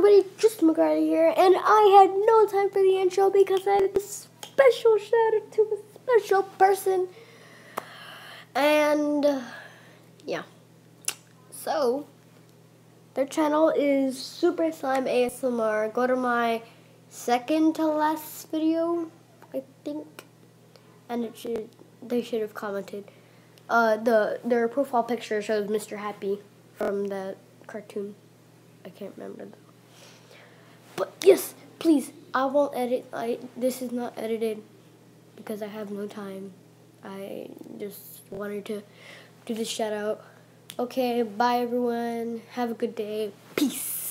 everybody, just McGarty here, and I had no time for the intro because I had a special shout out to a special person, and yeah, so their channel is Super Slime ASMR. Go to my second to last video, I think, and they should have commented. Their profile picture shows Mr. Happy from the cartoon. I can't remember though. But yes, please, I won't edit. This is not edited because I have no time. I just wanted to do this shout out. Okay, bye everyone. Have a good day. Peace.